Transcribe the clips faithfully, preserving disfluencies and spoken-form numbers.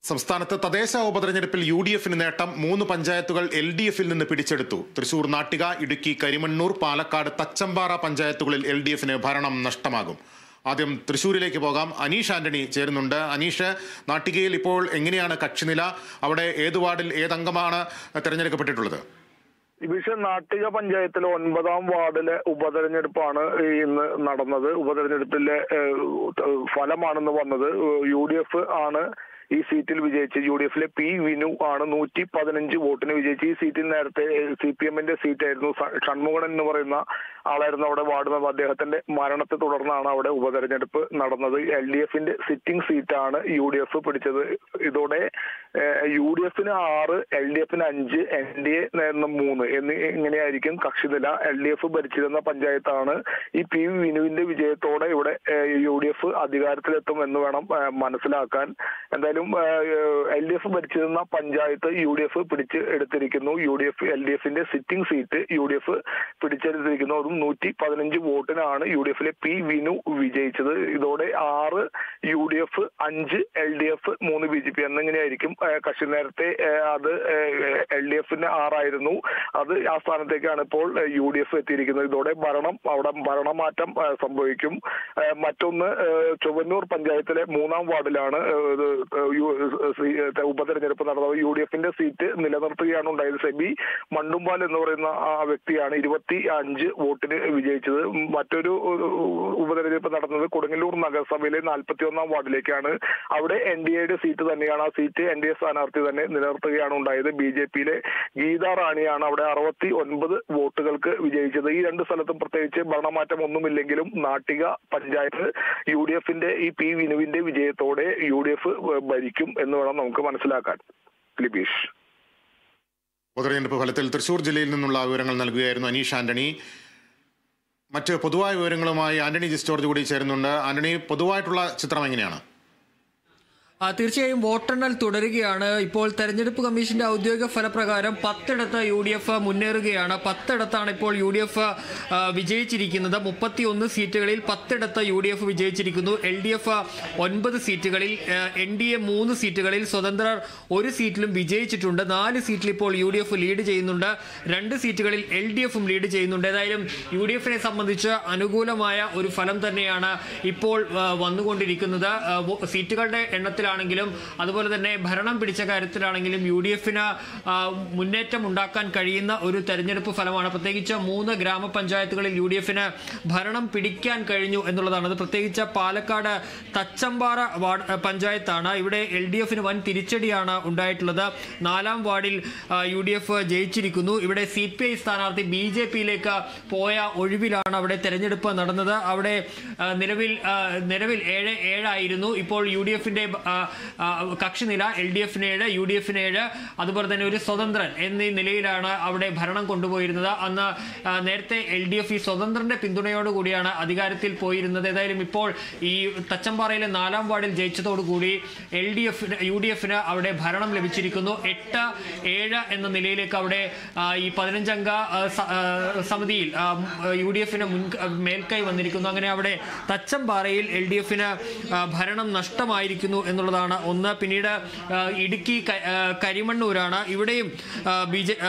സംസ്ഥാനത്ത് തദ്ദേശ ഉപതെരഞ്ഞെടുപ്പിൽ യു ഡി എഫിന് നേട്ടം. മൂന്ന് പഞ്ചായത്തുകൾ എൽ ഡി എഫിൽ നിന്ന് പിടിച്ചെടുത്തു. തൃശൂർ നാട്ടിക, ഇടുക്കി കരിമണ്ണൂർ, പാലക്കാട് തച്ചമ്പാറ പഞ്ചായത്തുകളിൽ എൽ ഡി എഫിന് ഭരണം നഷ്ടമാകും. ആദ്യം തൃശൂരിലേക്ക് പോകാം. അനീഷ് ആന്റണി ചേരുന്നുണ്ട്. അനീഷ്, നാട്ടികയിൽ ഇപ്പോൾ എങ്ങനെയാണ് കക്ഷിനില? അവിടെ ഏത് വാർഡിൽ ഏതംഗമാണ് തെരഞ്ഞെടുക്കപ്പെട്ടിട്ടുള്ളത്? വിഷൻ നാട്ടിക പഞ്ചായത്തിലെ ഒൻപതാം വാർഡിലെ ഉപതെരഞ്ഞെടുപ്പാണ് ഇന്ന് നടന്നത്. ഉപതെരഞ്ഞെടുപ്പിലെ ഫലമാണെന്ന് വന്നത്. യു ഡി എഫ് ആണ് ഈ സീറ്റിൽ വിജയിച്ച്. യു ഡി എഫിലെ പി വിനു ആണ് നൂറ്റി പതിനഞ്ച് വോട്ടിന് വിജയിച്ച്. ഈ സീറ്റിൽ നേരത്തെ സി പി എമ്മിന്റെ സീറ്റായിരുന്നു. ഷൺമുഖൻ എന്ന് പറയുന്ന ആളായിരുന്നു അവിടെ വാർഡ് മെമ്പർ. അദ്ദേഹത്തിന്റെ മരണത്തെ തുടർന്നാണ് അവിടെ ഉപതെരഞ്ഞെടുപ്പ് നടന്നത്. എൽ ഡി എഫിന്റെ സിറ്റിംഗ് സീറ്റാണ് യു ഡി എഫ് പിടിച്ചത്. ഇതോടെ യു ഡി എഫിന് ആറ്, എൽ ഡി എഫിന് അഞ്ച്, എൻ ഡി എ മൂന്ന് എന്നീ ഇങ്ങനെയായിരിക്കും കക്ഷിനില. എൽ ഡി എഫ് ഭരിച്ചിരുന്ന പഞ്ചായത്താണ്. ഈ പി വിനുവിന്റെ വിജയത്തോടെ ഇവിടെ യു ഡി എഫ് അധികാരത്തിലെത്തും എന്ന് വേണം മനസ്സിലാക്കാൻ. എന്തായാലും എൽ ഡി എഫ് ഭരിച്ചിരുന്ന പഞ്ചായത്ത് യു ഡി എഫ് പിടിച്ച് എടുത്തിരിക്കുന്നു. U D F L D എഫിന്റെ sitting seat U D F പിടിച്ചെടുത്തിരിക്കുന്നു. അതും നൂറ്റി പതിനഞ്ച് വോട്ടിനാണ് യു ഡി എഫിലെ പി വിനു വിജയിച്ചത്. ഇതോടെ ആറ് യു ഡി എഫ്, അഞ്ച് എൽ ഡി എഫ്, മൂന്ന് ബി ജെ പി എന്നിങ്ങനെയായിരിക്കും കക്ഷി. നേരത്തെ അത് എൽ ഡി എഫിന് ആറായിരുന്നു. അത് ആ സ്ഥാനത്തേക്കാണ് ഇപ്പോൾ യു ഡി എഫ് എത്തിയിരിക്കുന്നത്. ഇതോടെ ഭരണം അവിടെ ഭരണമാറ്റം സംഭവിക്കും. മറ്റൊന്ന് ചൊവ്വന്നൂർ പഞ്ചായത്തിലെ മൂന്നാം വാർഡിലാണ് ഉപതെരഞ്ഞെടുപ്പ് നടന്നത്. യു ഡി എഫിന്റെ സീറ്റ് നിലനിർത്തുകയാണ് ഉണ്ടായത്. സെബി മണ്ടുമ്പാൽ എന്ന് പറയുന്ന ആ വ്യക്തിയാണ് ഇരുപത്തി അഞ്ച് വോട്ടിന് വിജയിച്ചത്. മറ്റൊരു ഉപതെരഞ്ഞെടുപ്പ് നടന്നത് കൊടുങ്ങല്ലൂർ നഗരസഭയിലെ നാൽപ്പത്തി ഒന്നാം വാർഡിലേക്കാണ്. അവിടെ എൻ ഡി എയുടെ സീറ്റ് തന്നെയാണ്. ആ സീറ്റ് എൻ ഡി എ സ്ഥാനാർത്ഥി തന്നെ നിലനിർത്തുകയാണ് ഉണ്ടായത്. ബി ജെ പിയിലെ ഗീതാ റാണിയാണ് അവിടെ അറുപത്തി ഒൻപത് വോട്ടുകൾക്ക് വിജയിച്ചത്. ഈ രണ്ട് സ്ഥലത്തും പ്രത്യേകിച്ച് ഭരണമാറ്റം ഒന്നുമില്ലെങ്കിലും നാട്ടിക പഞ്ചായത്ത് യു ഡി എഫിന്റെ ഈ പി വിനുവിന്റെ വിജയത്തോടെ യു ഡി എഫ് ഭരിക്കും എന്ന് വേണം നമുക്ക് മനസ്സിലാക്കാൻ. ലിബീഷ്. ഉപതെരഞ്ഞെടുപ്പ് ഫലത്തിൽ തൃശൂർ ജില്ലയിൽ നിന്നുള്ള വിവരങ്ങൾ നൽകുകയായിരുന്നു അനീഷ് ആന്റണി. മറ്റ് പൊതുവായ വിവരങ്ങളുമായി ആന്റണി ജിസ് ജോർജ് കൂടി ചേരുന്നുണ്ട്. ആന്റണി, പൊതുവായിട്ടുള്ള ചിത്രം എങ്ങനെയാണ്? തീർച്ചയായും വോട്ടെണ്ണൽ തുടരുകയാണ്. ഇപ്പോൾ തെരഞ്ഞെടുപ്പ് കമ്മീഷന്റെ ഔദ്യോഗിക ഫലപ്രകാരം പത്തിടത്ത് യു ഡി എഫ് മുന്നേറുകയാണ്. പത്തിടത്താണ് ഇപ്പോൾ യു ഡി എഫ് വിജയിച്ചിരിക്കുന്നത്. മുപ്പത്തി ഒന്ന് സീറ്റുകളിൽ പത്തിടത്ത് യു ഡി എഫ് വിജയിച്ചിരിക്കുന്നു. എൽ ഡി എഫ് ഒൻപത് സീറ്റുകളിൽ, എൻ ഡി എ മൂന്ന് സീറ്റുകളിൽ, സ്വതന്ത്രർ ഒരു സീറ്റിലും വിജയിച്ചിട്ടുണ്ട്. നാല് സീറ്റിൽ ഇപ്പോൾ യു ഡി എഫ് ലീഡ് ചെയ്യുന്നുണ്ട്. രണ്ട് സീറ്റുകളിൽ എൽ ഡി എഫും ലീഡ് ചെയ്യുന്നുണ്ട്. ഏതായാലും യു ഡി എഫിനെ സംബന്ധിച്ച് അനുകൂലമായ ഒരു ഫലം തന്നെയാണ് ഇപ്പോൾ വന്നുകൊണ്ടിരിക്കുന്നത്. സീറ്റുകളുടെ എണ്ണത്തിൽ ാണെങ്കിലും അതുപോലെ തന്നെ ഭരണം പിടിച്ച കാര്യത്തിലാണെങ്കിലും യു ഡി എഫിന് മുന്നേറ്റം ഉണ്ടാക്കാൻ കഴിയുന്ന ഒരു തെരഞ്ഞെടുപ്പ് ഫലമാണ്. പ്രത്യേകിച്ച് മൂന്ന് ഗ്രാമപഞ്ചായത്തുകളിൽ യു ഡി എഫിന് ഭരണം പിടിക്കാൻ കഴിഞ്ഞു എന്നുള്ളതാണ്. അത് പ്രത്യേകിച്ച് പാലക്കാട് തച്ചമ്പാറ വാർഡ് പഞ്ചായത്താണ്. ഇവിടെ എൽ ഡി എഫിന് വൻ തിരിച്ചടിയാണ് ഉണ്ടായിട്ടുള്ളത്. നാലാം വാർഡിൽ യു ഡി എഫ് ജയിച്ചിരിക്കുന്നു. ഇവിടെ സി പി ഐ സ്ഥാനാർത്ഥി ബി ജെ പിയിലേക്ക് പോയ ഒഴിവിലാണ് അവിടെ തെരഞ്ഞെടുപ്പ് നടന്നത്. അവിടെ നിലവിൽ നിലവിൽ ഏഴ് ഏഴായിരുന്നു. ഇപ്പോൾ യു ഡി എഫിന്റെ കക്ഷിനില എൽ ഡി എഫിന് ഏഴ്, യു ഡി എഫിന് ഏഴ്, അതുപോലെ തന്നെ ഒരു സ്വതന്ത്രൻ എന്നീ നിലയിലാണ് അവിടെ ഭരണം കൊണ്ടുപോയിരുന്നത്. അന്ന് നേരത്തെ എൽ ഡി എഫ് ഈ സ്വതന്ത്രന്റെ പിന്തുണയോടുകൂടിയാണ് അധികാരത്തിൽ പോയിരുന്നത്. ഏതായാലും ഇപ്പോൾ ഈ തച്ചമ്പാറയിലെ നാലാം വാർഡിൽ ജയിച്ചതോടുകൂടി എൽ ഡി എഫിന് യു ഡി എഫിന് അവിടെ ഭരണം ലഭിച്ചിരിക്കുന്നു. എട്ട് ഏഴ് എന്ന നിലയിലേക്ക് അവിടെ ഈ പതിനഞ്ചംഗ സമിതിയിൽ യു ഡി എഫിന് മുൻ മേൽക്കൈ വന്നിരിക്കുന്നു. അങ്ങനെ അവിടെ തച്ചമ്പാറയിൽ എൽ ഡി എഫിന് ഭരണം നഷ്ടമായിരിക്കുന്നു എന്നുള്ളതാണ് ഒന്ന്. പിന്നീട് ഇടുക്കി കരിമണ്ണൂരാണ്. ഇവിടെയും ബി ജെ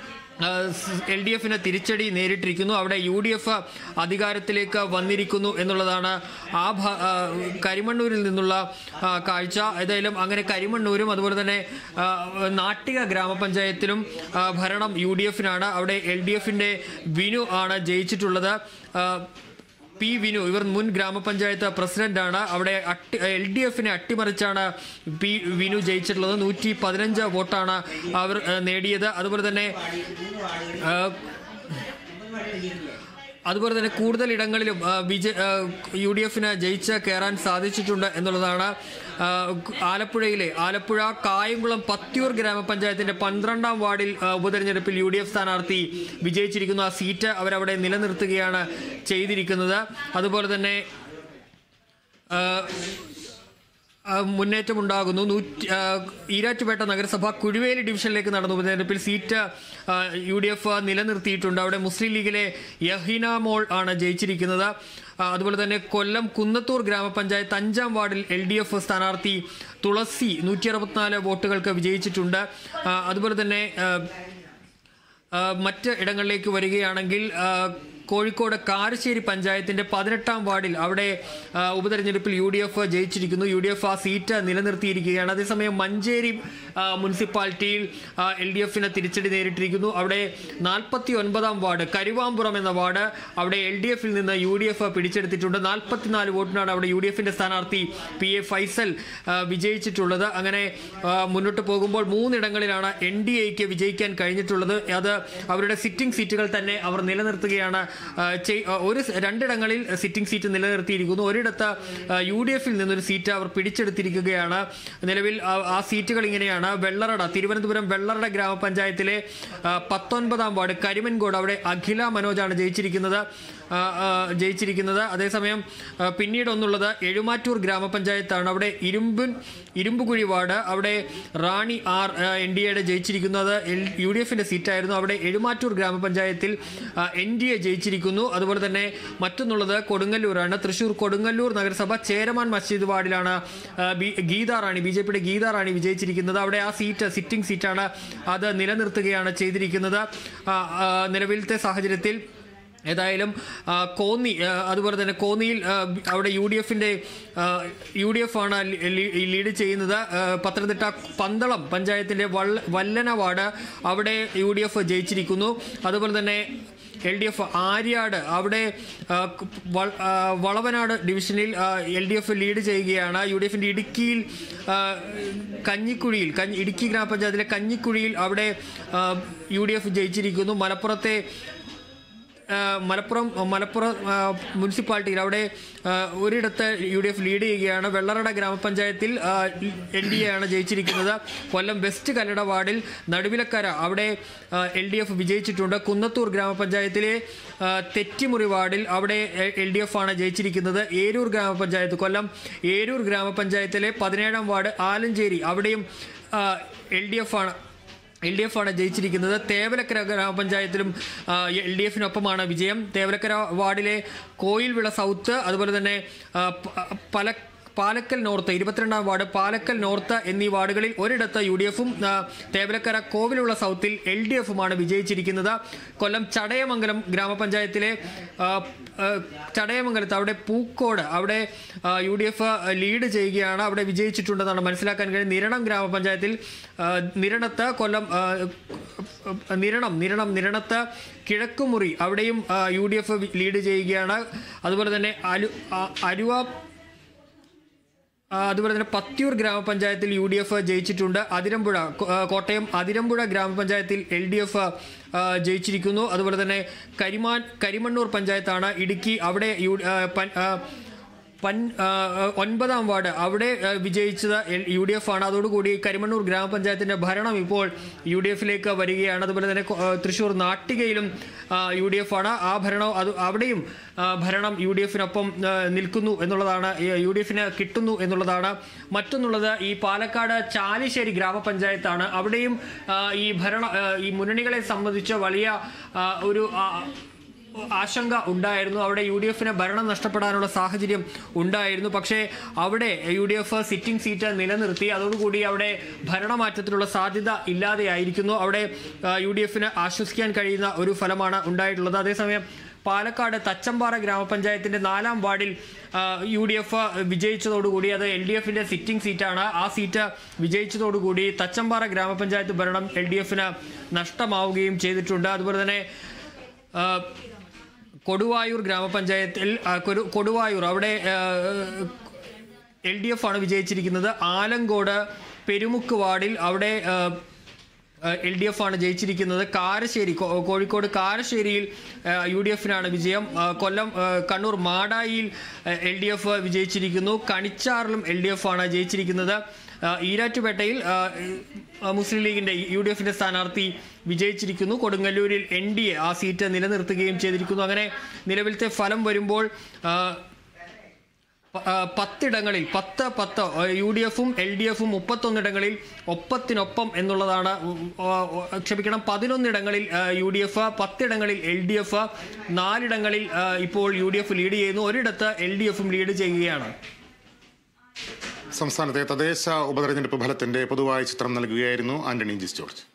എൽ ഡി എഫിന് തിരിച്ചടി നേരിട്ടിരിക്കുന്നു. അവിടെ യു ഡി എഫ് അധികാരത്തിലേക്ക് വന്നിരിക്കുന്നു എന്നുള്ളതാണ് ആ കരിമണ്ണൂരിൽ നിന്നുള്ള കാഴ്ച. ഏതായാലും അങ്ങനെ കരിമണ്ണൂരും അതുപോലെ തന്നെ നാട്ടിക ഗ്രാമപഞ്ചായത്തിലും ഭരണം യു ഡി എഫിനാണ്. അവിടെ എൽ ഡി എഫിന്റെ വിനു ആണ് ജയിച്ചിട്ടുള്ളത്. പി വിനു, ഇവർ മുൻ ഗ്രാമപഞ്ചായത്ത് പ്രസിഡന്റാണ്. അവിടെ അട്ടി എൽ ഡി എഫിനെ അട്ടിമറിച്ചാണ് പി വിനു ജയിച്ചിട്ടുള്ളത്. നൂറ്റി പതിനഞ്ച് വോട്ടാണ് അവർ നേടിയത്. അതുപോലെ തന്നെ അതുപോലെ തന്നെ കൂടുതൽ ഇടങ്ങളിലും വിജയ യു ഡി എഫിന് ജയിച്ച് കയറാൻ സാധിച്ചിട്ടുണ്ട് എന്നുള്ളതാണ്. ആലപ്പുഴയിലെ ആലപ്പുഴ കായംകുളം പത്തിയൂർ ഗ്രാമപഞ്ചായത്തിന്റെ പന്ത്രണ്ടാം വാർഡിൽ ഉപതെരഞ്ഞെടുപ്പിൽ യു ഡി എഫ് സ്ഥാനാർത്ഥി വിജയിച്ചിരിക്കുന്നു. ആ സീറ്റ് അവരവിടെ നിലനിർത്തുകയാണ് ചെയ്തിരിക്കുന്നത്. അതുപോലെ തന്നെ മുന്നേറ്റമുണ്ടാകുന്നു. നൂറ്റി ഈരാറ്റുപേട്ട നഗരസഭ കുഴുവേലി ഡിവിഷനിലേക്ക് നടന്ന ഉപതെരഞ്ഞെടുപ്പിൽ സീറ്റ് യു ഡി എഫ് നിലനിർത്തിയിട്ടുണ്ട്. അവിടെ മുസ്ലിം ലീഗിലെ യഹീന മോൾ ആണ് ജയിച്ചിരിക്കുന്നത്. അതുപോലെ തന്നെ കൊല്ലം കുന്നത്തൂർ ഗ്രാമപഞ്ചായത്ത് അഞ്ചാം വാർഡിൽ എൽ ഡി എഫ് സ്ഥാനാർത്ഥി തുളസി നൂറ്റി അറുപത്തിനാല് വോട്ടുകൾക്ക് വിജയിച്ചിട്ടുണ്ട്. അതുപോലെ തന്നെ മറ്റ് ഇടങ്ങളിലേക്ക് വരികയാണെങ്കിൽ കോഴിക്കോട് കാരശ്ശേരി പഞ്ചായത്തിന്റെ പതിനെട്ടാം വാർഡിൽ അവിടെ ഉപതെരഞ്ഞെടുപ്പിൽ യു ഡി എഫ് ജയിച്ചിരിക്കുന്നു. യു ഡി എഫ് ആ സീറ്റ് നിലനിർത്തിയിരിക്കുകയാണ്. അതേസമയം മഞ്ചേരി മുനിസിപ്പാലിറ്റിയിൽ എൽ ഡി എഫിന് തിരിച്ചടി നേരിട്ടിരിക്കുന്നു. അവിടെ നാൽപ്പത്തി ഒൻപതാം വാർഡ് കരുവാമ്പുറം എന്ന വാർഡ് അവിടെ എൽ ഡി എഫിൽ നിന്ന് യു ഡി എഫ് പിടിച്ചെടുത്തിട്ടുണ്ട്. നാൽപ്പത്തിനാല് വോട്ടിനാണ് അവിടെ യു ഡി എഫിന്റെ സ്ഥാനാർത്ഥി പി എ ഫൈസൽ വിജയിച്ചിട്ടുള്ളത്. അങ്ങനെ മുന്നോട്ട് പോകുമ്പോൾ മൂന്നിടങ്ങളിലാണ് എൻ ഡി എക്ക് വിജയിക്കാൻ കഴിഞ്ഞിട്ടുള്ളത്. അത് അവരുടെ സിറ്റിംഗ് സീറ്റുകൾ തന്നെ അവർ നിലനിർത്തുകയാണ്. ഒരു രണ്ടിടങ്ങളിൽ സിറ്റിംഗ് സീറ്റ് നിലനിർത്തിയിരിക്കുന്നു. ഒരിടത്ത് യു ഡി എഫിൽ നിന്നൊരു സീറ്റ് അവർ പിടിച്ചെടുത്തിരിക്കുകയാണ്. നിലവിൽ ആ സീറ്റുകൾ ഇങ്ങനെയാണ്. വെള്ളറട തിരുവനന്തപുരം വെള്ളറട ഗ്രാമപഞ്ചായത്തിലെ പത്തൊൻപതാം വാർഡ് കരിമൻകോട് അവിടെ അഖില മനോജാണ് ജയിച്ചിരിക്കുന്നത് ജയിച്ചിരിക്കുന്നത് അതേസമയം പിന്നീട് ഒന്നുള്ളത് എഴുമാറ്റൂർ ഗ്രാമപഞ്ചായത്താണ്. അവിടെ ഇരുമ്പൻ ഇരുമ്പുകുഴി വാർഡ് അവിടെ റാണി ആർ എൻ ഡി എയുടെ ജയിച്ചിരിക്കുന്നത് യു ഡി എഫിന്റെ സീറ്റായിരുന്നു. അവിടെ എഴുമാറ്റൂർ ഗ്രാമപഞ്ചായത്തിൽ എൻ ഡി എ ജയിച്ചിരിക്കുന്നു. അതുപോലെ തന്നെ മറ്റൊന്നുള്ളത് കൊടുങ്ങല്ലൂരാണ്. തൃശൂർ കൊടുങ്ങല്ലൂർ നഗരസഭ ചേരമാൻ മസ്ജിദ് വാർഡിലാണ് ഗീതാറാണി ബി ജെ പിയുടെ ഗീതാറാണി വിജയിച്ചിരിക്കുന്നത്. അവിടെ ആ സീറ്റ് സിറ്റിംഗ് സീറ്റാണ്. അത് നിലനിർത്തുകയാണ് ചെയ്തിരിക്കുന്നത്. നിലവിലത്തെ സാഹചര്യത്തിൽ ഏതായാലും കോന്നി അതുപോലെ തന്നെ കോന്നിയിൽ അവിടെ യു ഡി എഫിന്റെ യു ഡി എഫ് ആണ് ലീഡ് ചെയ്യുന്നത്. പത്തനംതിട്ട പന്തളം പഞ്ചായത്തിന്റെ വല്ലന വാർഡ് അവിടെ യു ഡി എഫ് ജയിച്ചിരിക്കുന്നു. അതുപോലെ തന്നെ എൽ ഡി എഫ് ആര്യാട് അവിടെ വളവനാട് ഡിവിഷനിൽ എൽ ഡി എഫ് ലീഡ് ചെയ്യുകയാണ്. യു ഡി എഫിന്റെ ഇടുക്കിയിൽ കഞ്ഞിക്കുഴിയിൽ ഇടുക്കി ഗ്രാമപഞ്ചായത്തിലെ കഞ്ഞിക്കുഴിയിൽ അവിടെ യു ഡി എഫ് ജയിച്ചിരിക്കുന്നു. മലപ്പുറത്തെ മലപ്പുറം മലപ്പുറം മുനിസിപ്പാലിറ്റിയിൽ അവിടെ ഒരിടത്ത് യു ഡി എഫ് ലീഡ് ചെയ്യുകയാണ്. വെള്ളറട ഗ്രാമപഞ്ചായത്തിൽ എൻ ഡി എ ആണ് ജയിച്ചിരിക്കുന്നത്. കൊല്ലം വെസ്റ്റ് കല്ലട വാർഡിൽ നടുവിലക്കര അവിടെ എൽ ഡി എഫ് വിജയിച്ചിട്ടുണ്ട്. കുന്നത്തൂർ ഗ്രാമപഞ്ചായത്തിലെ തെറ്റിമുറി വാർഡിൽ അവിടെ എൽ ഡി എഫ് ആണ് ജയിച്ചിരിക്കുന്നത്. ഏരൂർ ഗ്രാമപഞ്ചായത്ത് കൊല്ലം ഏരൂർ ഗ്രാമപഞ്ചായത്തിലെ പതിനേഴാം വാർഡ് ആലഞ്ചേരി അവിടെയും എൽ ഡി എഫ് ആണ് എൽ ഡി എഫ് ആണ് ജയിച്ചിരിക്കുന്നത്. തേവലക്കര ഗ്രാമപഞ്ചായത്തിലും എൽ ഡി എഫിനൊപ്പമാണ് വിജയം. തേവലക്കര വാർഡിലെ കോയിൽവിള സൗത്ത് അതുപോലെ തന്നെ പല പാലക്കൽ നോർത്ത് ഇരുപത്തിരണ്ടാം വാർഡ് പാലക്കൽ നോർത്ത് എന്നീ വാർഡുകളിൽ ഒരിടത്ത് യു ഡി എഫും തേവലക്കര കോവിലുള്ള സൗത്തിൽ എൽ ഡി എഫുമാണ് വിജയിച്ചിരിക്കുന്നത്. കൊല്ലം ചടയമംഗലം ഗ്രാമപഞ്ചായത്തിലെ ചടയമംഗലത്ത് അവിടെ പൂക്കോട് അവിടെ യു ഡി എഫ് ലീഡ് ചെയ്യുകയാണ്. അവിടെ വിജയിച്ചിട്ടുണ്ടെന്നാണ് മനസ്സിലാക്കാൻ കഴിയും. നിരണം ഗ്രാമപഞ്ചായത്തിൽ നിരണത്ത് കൊല്ലം നിരണം നിരണം നിരണത്ത് കിഴക്കുമുറി അവിടെയും യു ഡി എഫ് ലീഡ് ചെയ്യുകയാണ്. അതുപോലെ തന്നെ അലു അരുവ അതുപോലെ തന്നെ പത്തിയൂർ ഗ്രാമപഞ്ചായത്തിൽ യു ഡി എഫ് ജയിച്ചിട്ടുണ്ട്. അതിരമ്പുഴ കോട്ടയം അതിരമ്പുഴ ഗ്രാമപഞ്ചായത്തിൽ എൽ ഡി എഫ് ജയിച്ചിരിക്കുന്നു. അതുപോലെ തന്നെ കരിമാൻ കരിമണ്ണൂർ പഞ്ചായത്താണ് ഇടുക്കി. അവിടെ യു പൻ ഒൻപതാം വാർഡ് അവിടെ വിജയിച്ചത് യു ഡി എഫ് ആണ്. അതോടുകൂടി കരിമണ്ണൂർ ഗ്രാമപഞ്ചായത്തിന്റെ ഭരണം ഇപ്പോൾ യു ഡി എഫിലേക്ക് വരികയാണ്. അതുപോലെ തന്നെ തൃശൂർ നാട്ടികയിലും യു ഡി എഫ് ആണ്. ആ ഭരണം അത് അവിടെയും ഭരണം യു ഡി എഫിനൊപ്പം നിൽക്കുന്നു എന്നുള്ളതാണ്, യു ഡി എഫിന് കിട്ടുന്നു എന്നുള്ളതാണ്. മറ്റൊന്നുള്ളത് ഈ പാലക്കാട് ചാലിശ്ശേരി ഗ്രാമപഞ്ചായത്താണ്. അവിടെയും ഈ ഭരണ ഈ മുന്നണികളെ സംബന്ധിച്ച് വലിയ ഒരു ആശങ്ക ഉണ്ടായിരുന്നു. അവിടെ യു ഡി എഫിന് ഭരണം നഷ്ടപ്പെടാനുള്ള സാഹചര്യം ഉണ്ടായിരുന്നു. പക്ഷേ അവിടെ U D F sitting seat നിലനിർത്തി. അതോടുകൂടി അവിടെ ഭരണമാറ്റത്തിനുള്ള സാധ്യത ഇല്ലാതെയായിരിക്കുന്നു. അവിടെ യു ഡി എഫിന് ആശ്വസിക്കാൻ കഴിയുന്ന ഒരു ഫലമാണ് ഉണ്ടായിട്ടുള്ളത്. അതേസമയം പാലക്കാട് തച്ചമ്പാറ ഗ്രാമപഞ്ചായത്തിന്റെ നാലാം വാർഡിൽ യു ഡി എഫ് വിജയിച്ചതോടുകൂടി അത് എൽ ഡി എഫിന്റെ സിറ്റിംഗ് സീറ്റാണ്. ആ സീറ്റ് വിജയിച്ചതോടുകൂടി തച്ചമ്പാറ ഗ്രാമപഞ്ചായത്ത് ഭരണം എൽ ഡി എഫിന് നഷ്ടമാവുകയും ചെയ്തിട്ടുണ്ട്. അതുപോലെ തന്നെ കൊടുവായൂർ ഗ്രാമപഞ്ചായത്തിൽ കൊടുവായൂർ അവിടെ എൽ ഡി എഫ് ആണ് വിജയിച്ചിരിക്കുന്നത്. ആലങ്കോട് പെരുമുക്ക് വാർഡിൽ അവിടെ എൽ ഡി എഫ് ആണ് ജയിച്ചിരിക്കുന്നത്. കാരശ്ശേരി കോഴിക്കോട് കാരശ്ശേരിയിൽ യു ഡി എഫിനാണ് വിജയം. കൊല്ലം കണ്ണൂർ മാടായിയിൽ എൽ ഡി എഫ് വിജയിച്ചിരിക്കുന്നു. കണിച്ചാറിലും എൽ ഡി എഫ് ആണ് ജയിച്ചിരിക്കുന്നത്. ഈരാറ്റുപേട്ടയിൽ മുസ്ലിം ലീഗിന്റെ യു ഡി എഫിന്റെ സ്ഥാനാർത്ഥി വിജയിച്ചിരിക്കുന്നു. കൊടുങ്ങല്ലൂരിൽ എൻ ഡി എ ആ സീറ്റ് നിലനിർത്തുകയും ചെയ്തിരിക്കുന്നു. അങ്ങനെ നിലവിലത്തെ ഫലം വരുമ്പോൾ പത്തിടങ്ങളിൽ പത്ത് പത്ത് യു ഡി എഫും എൽ ഡി എഫും മുപ്പത്തൊന്നിടങ്ങളിൽ ഒപ്പത്തിനൊപ്പം എന്നുള്ളതാണ്. ക്ഷമിക്കണം, പതിനൊന്നിടങ്ങളിൽ യു ഡി എഫ്, പത്തിടങ്ങളിൽ എൽ ഡി എഫ്, നാലിടങ്ങളിൽ ഇപ്പോൾ യു ഡി എഫ് ലീഡ് ചെയ്യുന്നു, ഒരിടത്ത് എൽ ഡി എഫും ലീഡ് ചെയ്യുകയാണ്. സംസ്ഥാനത്തെ തദ്ദേശ ഉപതെരഞ്ഞെടുപ്പ് ഫലത്തിന്റെ പൊതുവായ ചിത്രം നൽകുകയായിരുന്നു ആന്റണി ജിസ് ജോർജ്.